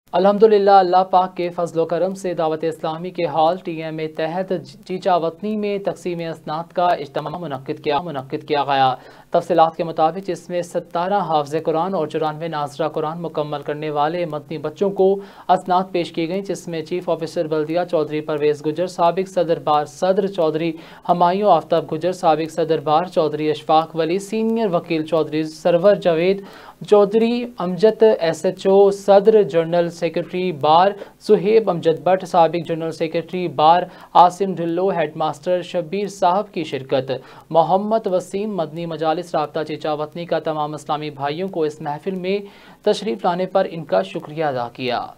अल्हम्दुलिल्लाह अल्लाह पाक के फजल करम से दावत इस्लामी के हॉल TMA तहत चीचा वतनी में तकसीम असनाद का इज्तिमा मुनक्किद किया गया। तफसीलात के मुताबिक इसमें 17 हाफ़िज़ कुरान और 94 नाज़रा कुरान मुकम्मल करने वाले मदनी बच्चों को असनाद पेश की गई, जिसमें चीफ ऑफिसर बल्दिया चौधरी परवेज़ गुजर, साबिक सदर बार सदर चौधरी हमायूं आफ्ताब गुजर, साबिक सदर बार चौधरी अशफाक वली, सीनियर वकील चौधरी सरवर जावेद चौधरी, अमजद SHO सदर, general secretary bar Suhaib Amjad Bhatt, साबिक general secretary bar Asim Dhillon, headmaster Shabbir साहब की शिरकत। मोहम्मद वसीम मदनी मजालिस राब्ता चीचा वतनी का तमाम इस्लामी भाइयों को इस महफिल में तशरीफ़ लाने पर इनका शुक्रिया अदा किया।